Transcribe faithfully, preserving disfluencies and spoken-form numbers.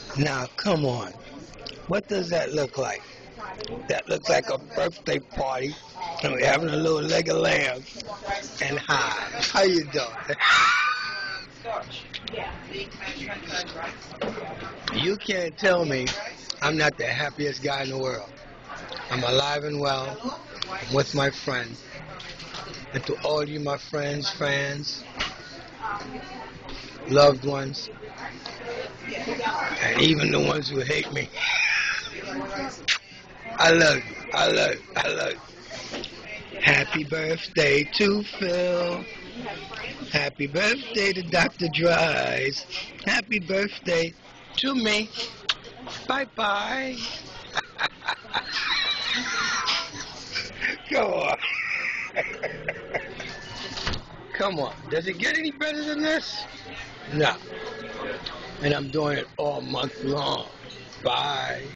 Now, come on. What does that look like? That looks like a birthday party, and we're having a little leg of lamb and hi. How you doing? You can't tell me I'm not the happiest guy in the world. I'm alive and well. I'm with my friends. And to all you, my friends, fans, loved ones, and even the ones who hate me, I love you. I love you. I love you. Happy birthday to Phil. Happy birthday to Doctor DRICE. Happy birthday to me. Bye-bye. Come on. Come on. Does it get any better than this? No. And I'm doing it all month long. Bye.